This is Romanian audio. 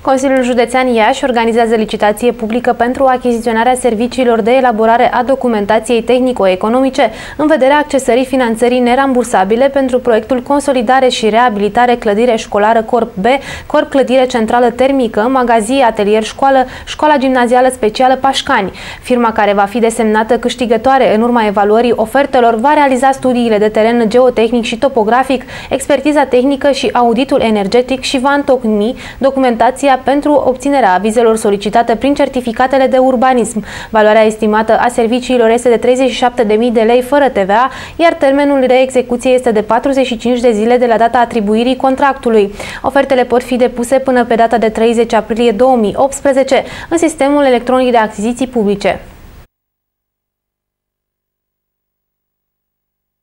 Consiliul Județean Iași organizează licitație publică pentru achiziționarea serviciilor de elaborare a documentației tehnico-economice în vederea accesării finanțării nerambursabile pentru proiectul Consolidare și Reabilitare Clădire Școlară Corp B, Corp Clădire Centrală Termică, Magazii, Atelier Școală, Școala Gimnazială Specială Pașcani. Firma care va fi desemnată câștigătoare în urma evaluării ofertelor va realiza studiile de teren geotehnic și topografic, expertiza tehnică și auditul energetic și va întocmi documentația pentru obținerea avizelor solicitate prin certificatele de urbanism. Valoarea estimată a serviciilor este de 37.000 de lei fără TVA, iar termenul de execuție este de 45 de zile de la data atribuirii contractului. Ofertele pot fi depuse până pe data de 30 aprilie 2018 în sistemul electronic de achiziții publice.